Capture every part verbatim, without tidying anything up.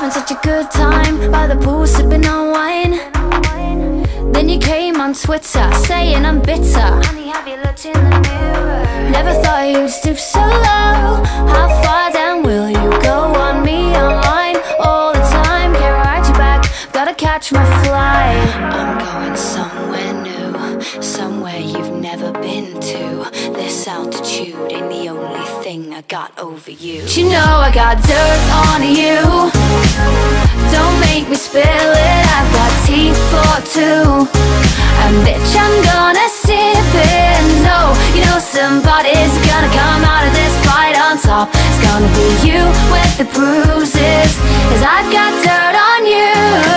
having such a good time by the pool, sipping on wine. Then you came on Twitter saying I'm bitter. Honey, have you looked in the mirror? Never thought you'd stoop so low. How far down will you go on me online all the time? Can't write you back, gotta catch my flight. I'm going somewhere new, somewhere you've never been to. This altitude ain't the only thing I got over you. But you know I got dirt on you. Don't make me spill it, I've got teeth for two. And bitch, I'm gonna sip it. No, you know somebody's gonna come out of this fight on top. It's gonna be you with the bruises, 'cause I've got dirt on you.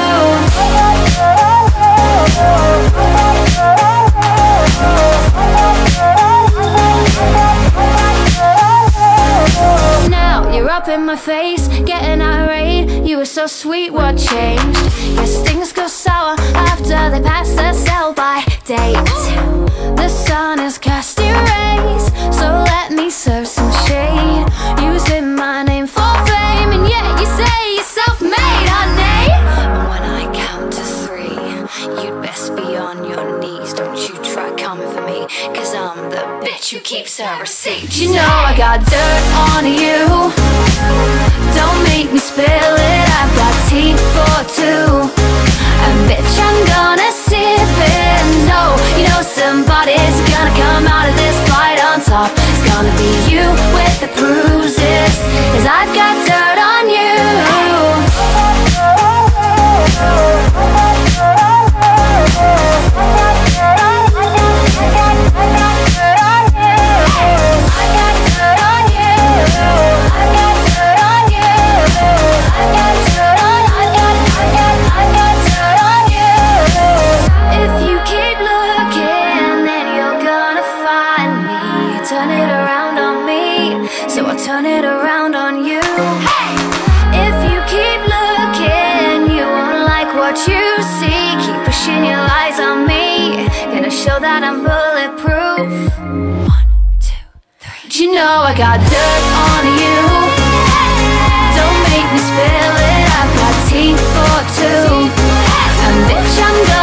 Now you're up in my face, getting irate. You were so sweet, what changed? Guess things go sour after they pass the sell-by date. The sun is casting rays, so let me serve some shade. Using my name for fame, and yet you say you're self-made, honey. And when I count to three, you'd best be on your knees. Don't you try coming for me, 'cause I'm the bitch who keeps her receipts. You know I got dirt on you. Don't make me spill it, I've got teeth for two. And bitch, I'm gonna sip it. No, you know somebody's gonna come out of this fight on top. It's gonna be you with the bruises, 'cause I've got dirt on you. Turn it around on you. Hey! If you keep looking, you won't like what you see. Keep pushing your lies on me, gonna show that I'm bulletproof. One, two, three. Do you know I got dirt on you? Don't make me spill it, I've got teeth for two. And bitch, I'm gonna